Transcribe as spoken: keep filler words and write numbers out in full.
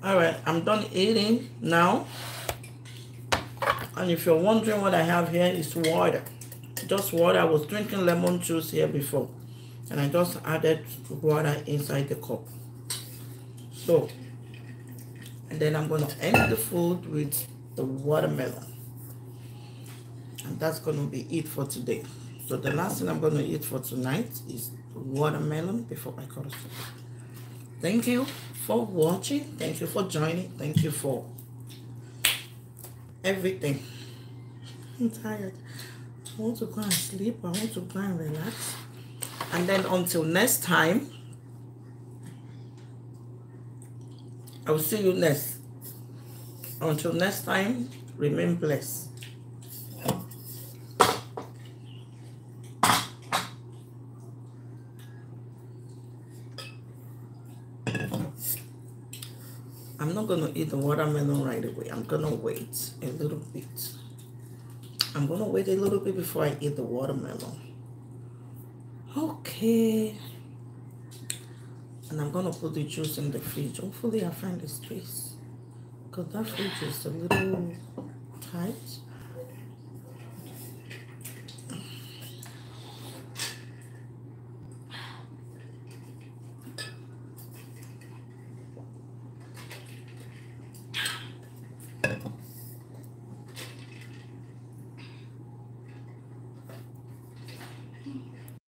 All right, I'm done eating now. And if you're wondering what I have here, is water. Just water. I was drinking lemon juice here before, and I just added water inside the cup. So, and then I'm going to end the food with the watermelon. And that's going to be it for today. So the last thing I'm going to eat for tonight is watermelon before I go to sleep. Thank you for watching. Thank you for joining. Thank you for everything. I'm tired. I want to go and sleep. I want to go and relax. And then until next time, I will see you next. Until next time, remain blessed. I'm not going to eat the watermelon right away. I'm going to wait a little bit. I'm going to wait a little bit before I eat the watermelon. Okay. And I'm going to put the juice in the fridge. Hopefully I find the space, because that fridge is a little tight.